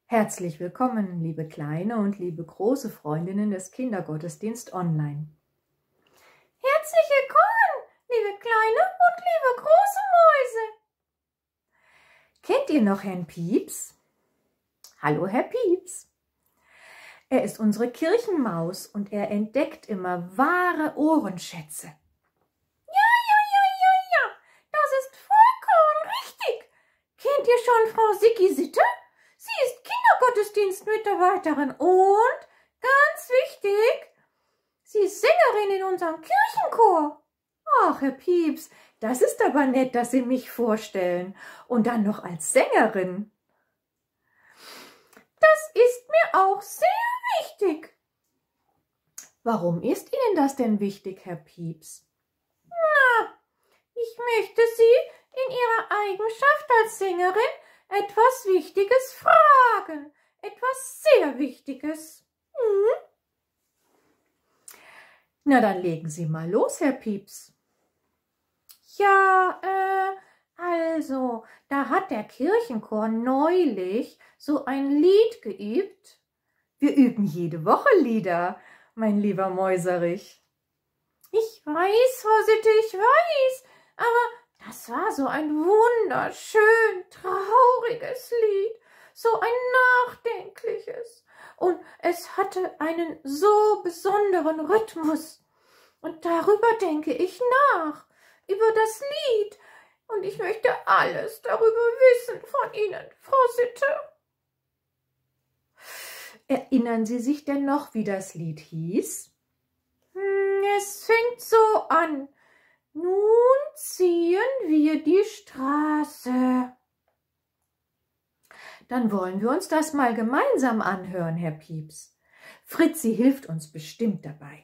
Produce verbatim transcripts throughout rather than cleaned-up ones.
Herzlich willkommen, liebe kleine und liebe große Freundinnen des Kindergottesdienst online. Herzlich willkommen, liebe kleine und liebe große Mäuse. Kennt ihr noch Herrn Pieps? Hallo, Herr Pieps. Er ist unsere Kirchenmaus und er entdeckt immer wahre Ohrenschätze. Ja, ja, ja, ja, ja, das ist vollkommen richtig. Kennt ihr schon Frau Sicki Sitte? Sie ist Kindergottesdienstmitarbeiterin und, ganz wichtig, sie ist Sängerin in unserem Kirchenchor. Ach, Herr Pieps, das ist aber nett, dass Sie mich vorstellen. Und dann noch als Sängerin. Das ist mir auch sehr wichtig. Warum ist Ihnen das denn wichtig, Herr Pieps? Na, ich möchte Sie in Ihrer Eigenschaft als Sängerin etwas Wichtiges fragen. Etwas sehr Wichtiges. Hm? Na, dann legen Sie mal los, Herr Pieps. Ja, äh, also, da hat der Kirchenchor neulich so ein Lied geübt. Wir üben jede Woche Lieder, mein lieber Mäuserich. Ich weiß, Frau Sitte, ich weiß, aber das war so ein wunderschön trauriges Lied, so ein nachdenkliches. Und es hatte einen so besonderen Rhythmus. Und darüber denke ich nach, über das Lied. Und ich möchte alles darüber wissen von Ihnen, Frau Sitte. Erinnern Sie sich denn noch, wie das Lied hieß? Hm, es fängt so an. Nun ziehen wir die Straße. Dann wollen wir uns das mal gemeinsam anhören, Herr Pieps. Fritzi hilft uns bestimmt dabei.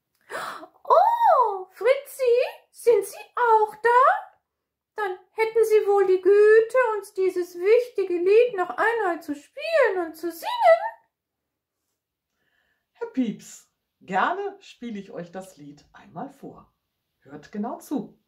Oh, Fritzi, sind Sie auch da? Dann hätten Sie wohl die Güte, uns dieses wichtige Lied noch einmal zu spielen und zu singen. Herr Pieps, gerne spiele ich euch das Lied einmal vor. Hört genau zu.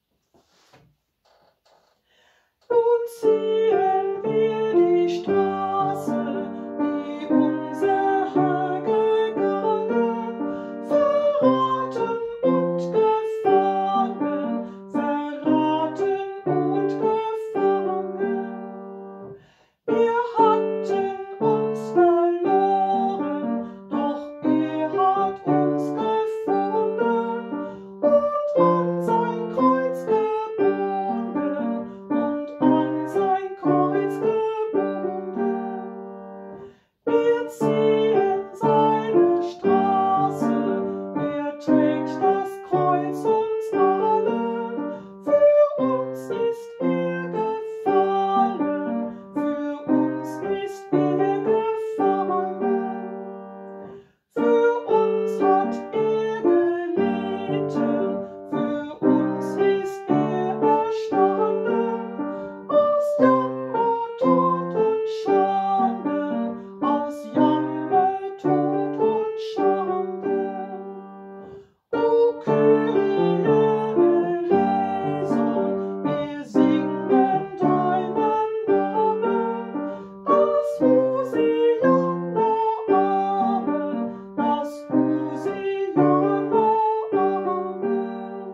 Nun ziehen wir die Straße, die unser Herr gegangen, verraten und gefangen, verraten und gefangen. Wir hatten uns verloren, doch er hat uns gefunden und an sein Kreuz gebunden, und an sein Kreuz gebunden. Wir ziehen seine Straße, er trägt das Kreuz uns allen, für uns ist er gefallen, für uns ist er gefallen. Für uns hat er gelitten, für uns ist er erstanden, aus Jammer, Tod und Schande, aus Jammer, Tod und Schande. O Kyrie eleison, wir singen deinen Namen, das Hosianna, Amen, das Hosianna, Amen.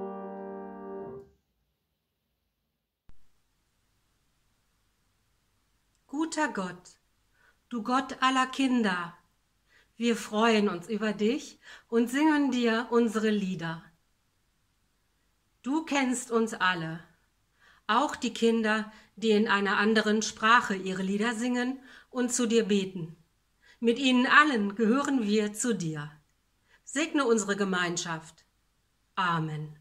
Guter Gott, du Gott aller Kinder, wir freuen uns über dich und singen dir unsere Lieder. Du kennst uns alle, auch die Kinder, die in einer anderen Sprache ihre Lieder singen und zu dir beten. Mit ihnen allen gehören wir zu dir. Segne unsere Gemeinschaft. Amen.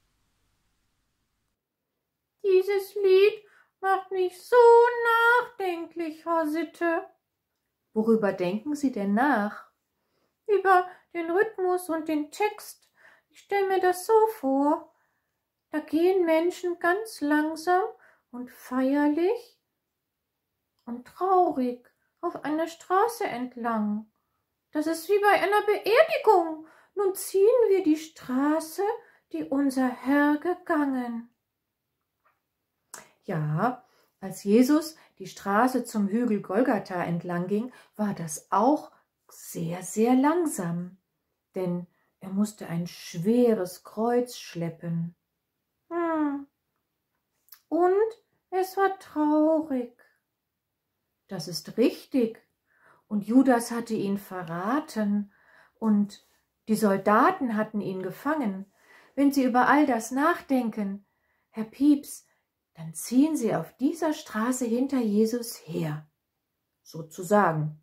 Dieses Lied macht mich so nachdenklich, Frau Sitte. Worüber denken Sie denn nach? Über den Rhythmus und den Text. Ich stelle mir das so vor. Da gehen Menschen ganz langsam und feierlich und traurig auf einer Straße entlang. Das ist wie bei einer Beerdigung. Nun ziehen wir die Straße, die unser Herr gegangen. Ja, als Jesus die Straße zum Hügel Golgatha entlang ging, war das auch sehr, sehr langsam, denn er musste ein schweres Kreuz schleppen. Hm. Und es war traurig. Das ist richtig. Und Judas hatte ihn verraten und die Soldaten hatten ihn gefangen. Wenn Sie über all das nachdenken, Herr Pieps, dann ziehen Sie auf dieser Straße hinter Jesus her, sozusagen.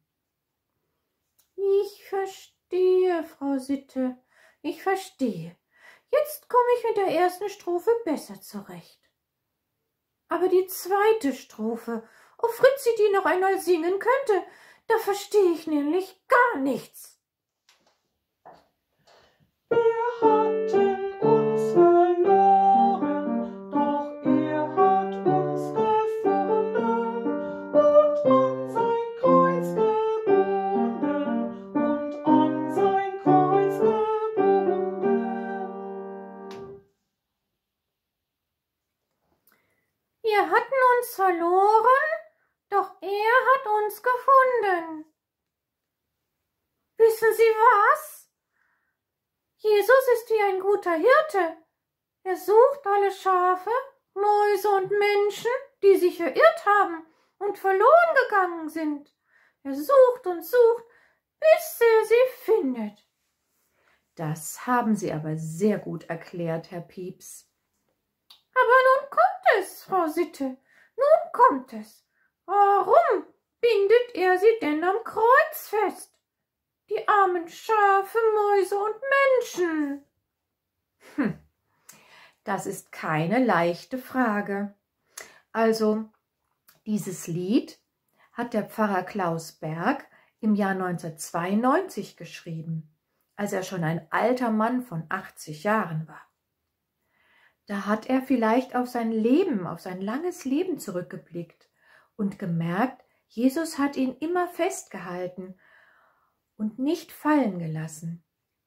Ich verstehe, Frau Sitte, ich verstehe. Jetzt komme ich mit der ersten Strophe besser zurecht. Aber die zweite Strophe, ob Fritzi die noch einmal singen könnte, da verstehe ich nämlich gar nichts. Wir hatten uns verloren, doch er hat uns gefunden und an sein Kreuz gebunden und an sein Kreuz gebunden. Wir hatten uns verloren, doch er hat uns gefunden. Wissen Sie was? Jesus ist wie ein guter Hirte. Er sucht alle Schafe, Mäuse und Menschen, die sich verirrt haben und verloren gegangen sind. Er sucht und sucht, bis er sie findet. Das haben Sie aber sehr gut erklärt, Herr Pieps. Aber nun kommt es, Frau Sitte, nun kommt es. Warum bindet er sie denn am Kreuz fest? Die armen Schafe, Mäuse und Menschen. Hm, das ist keine leichte Frage. Also, dieses Lied hat der Pfarrer Klaus Berg im Jahr neunzehnhundertzweiundneunzig geschrieben, als er schon ein alter Mann von achtzig Jahren war. Da hat er vielleicht auf sein Leben, auf sein langes Leben zurückgeblickt und gemerkt, Jesus hat ihn immer festgehalten und nicht fallen gelassen.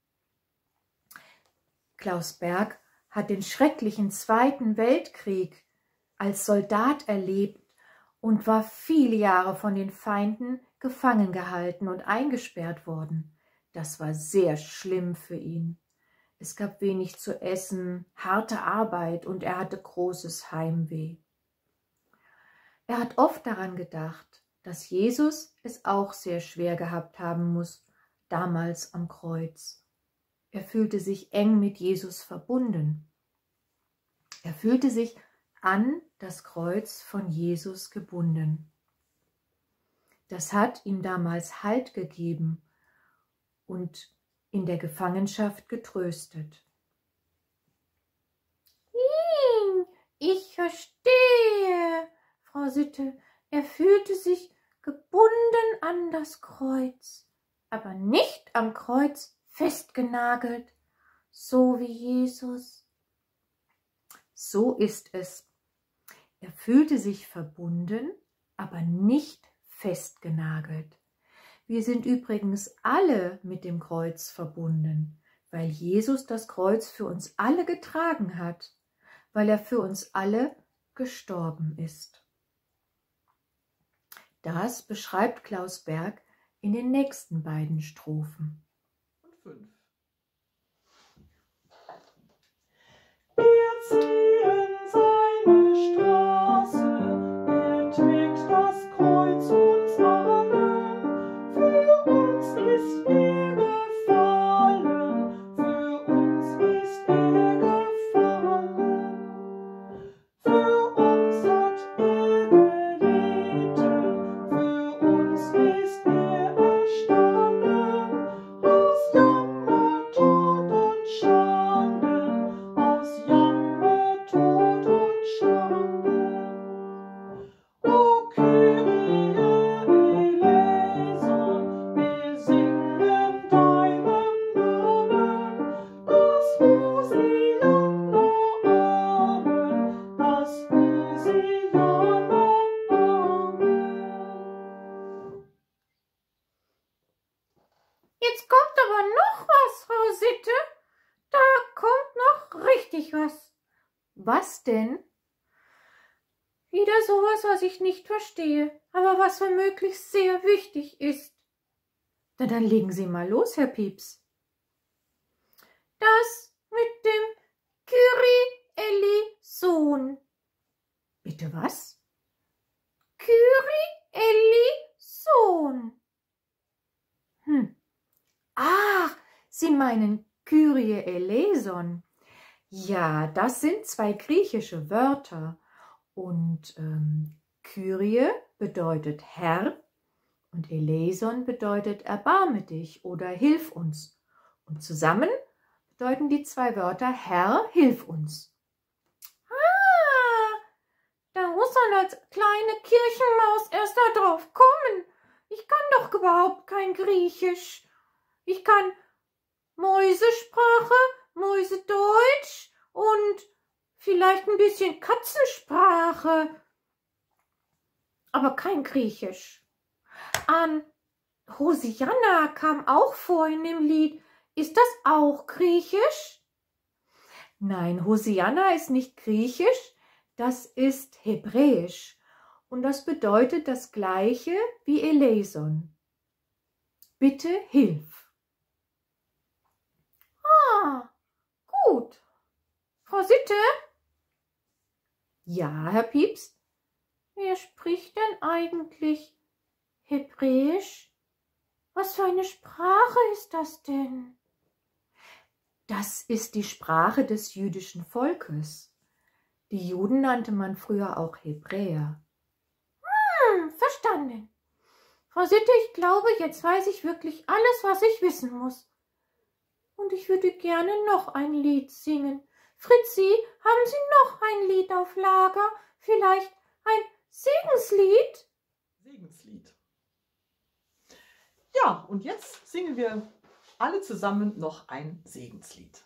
Klaus Berg hat den schrecklichen Zweiten Weltkrieg als Soldat erlebt und war viele Jahre von den Feinden gefangen gehalten und eingesperrt worden. Das war sehr schlimm für ihn. Es gab wenig zu essen, harte Arbeit und er hatte großes Heimweh. Er hat oft daran gedacht, dass Jesus es auch sehr schwer gehabt haben muss, damals am Kreuz. Er fühlte sich eng mit Jesus verbunden. Er fühlte sich an das Kreuz von Jesus gebunden. Das hat ihm damals Halt gegeben und in der Gefangenschaft getröstet. Hm, ich verstehe, Frau Sitte. Er fühlte sich gebunden an das Kreuz, aber nicht am Kreuz festgenagelt, so wie Jesus. So ist es. Er fühlte sich verbunden, aber nicht festgenagelt. Wir sind übrigens alle mit dem Kreuz verbunden, weil Jesus das Kreuz für uns alle getragen hat, weil er für uns alle gestorben ist. Das beschreibt Klaus Berg in den nächsten beiden Strophen. Und fünf. Wir ziehen seine Straße, er trägt das Kreuz uns allen. Für uns ist er gefallen, für uns ist er gefallen. Für uns hat er gelitten, für uns ist er erstanden. Aus Jammer, Tod und Schande, aus Jammer, Tod und Schande. O Kyrie eleison, wir singen deinen Namen. Das Hosianna, Amen, das Hosianna, Amen. Jetzt kommt aber noch was, Frau Sitte. Da kommt noch richtig was. Was denn? Wieder sowas, was ich nicht verstehe, aber was womöglich sehr wichtig ist. Na, dann legen Sie mal los, Herr Pieps. Das mit dem Kyrie-Eleison. Bitte was? Kyrie-Eleison. Hm. Ach, Sie meinen Kyrie eleison. Ja, das sind zwei griechische Wörter. Und ähm, Kyrie bedeutet Herr und eleison bedeutet erbarme dich oder hilf uns. Und zusammen bedeuten die zwei Wörter Herr, hilf uns. Ah, da muss man als kleine Kirchenmaus erst da drauf kommen. Ich kann doch überhaupt kein Griechisch. Ich kann Mäusesprache, Mäusedeutsch und vielleicht ein bisschen Katzensprache, aber kein Griechisch. An Hosianna kam auch vor in dem Lied. Ist das auch Griechisch? Nein, Hosianna ist nicht griechisch, das ist hebräisch und das bedeutet das gleiche wie eleison. Bitte hilf. Ah, gut. Frau Sitte? Ja, Herr Pieps? Wer spricht denn eigentlich Hebräisch? Was für eine Sprache ist das denn? Das ist die Sprache des jüdischen Volkes. Die Juden nannte man früher auch Hebräer. Hm, verstanden. Frau Sitte, ich glaube, jetzt weiß ich wirklich alles, was ich wissen muss. Und ich würde gerne noch ein Lied singen. Fritzi, haben Sie noch ein Lied auf Lager? Vielleicht ein Segenslied? Segenslied. Ja, und jetzt singen wir alle zusammen noch ein Segenslied.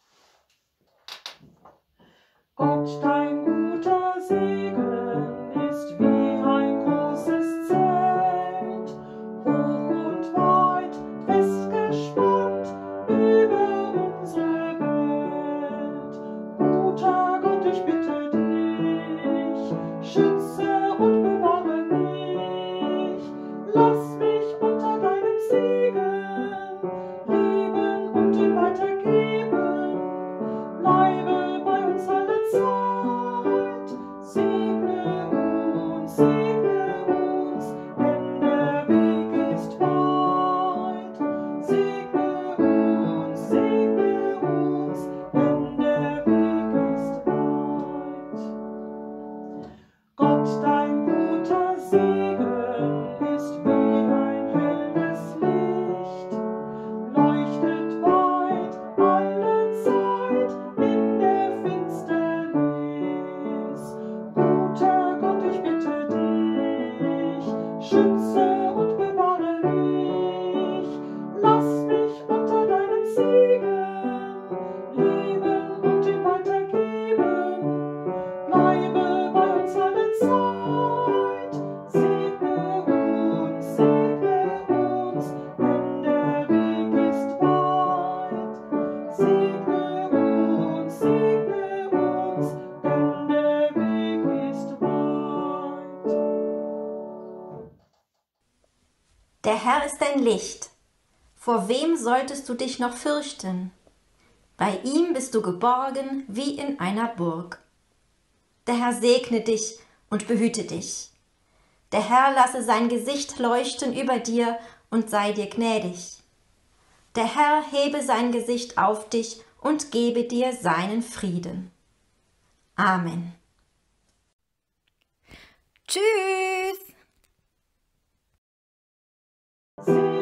Gott, dein guter Segen ist wie ein großes Zelt, hoch und weit festgespannt über unsere Welt. Guter Gott, ich bitte dich, schütze und bewahre mich, lass mich unter deinem Segen leben und ihn weitergeben. Bleibe bei uns alle Zeit, segne uns, segne uns, denn der Weg ist weit. Segne uns, segne uns, denn der Weg ist weit. Gott, dein guter Segen ist wie ein helles Licht, leuchtet weit alle Zeit in der Finsternis. Guter Gott, ich bitte dich, schütze und bewahre mich, lass mich unter deinem Segen leben und ihn weitergeben. Bleibe bei uns alle Zeit, segne uns, segne uns, denn der Weg ist weit. Segne uns, segne uns, denn der Weg ist weit. Der Herr ist dein Licht. Vor wem solltest du dich noch fürchten? Bei ihm bist du geborgen wie in einer Burg. Der Herr segne dich und behüte dich. Der Herr lasse sein Gesicht leuchten über dir und sei dir gnädig. Der Herr hebe sein Gesicht auf dich und gebe dir seinen Frieden. Amen. Tschüss! Segne